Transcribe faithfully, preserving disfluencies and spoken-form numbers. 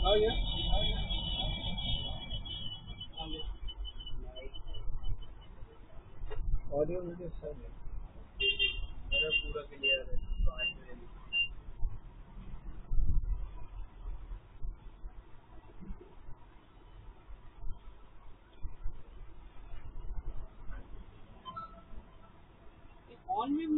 आ गया। ऑडियो मुझे सही है, मेरा पूरा क्लियर है। ऑन में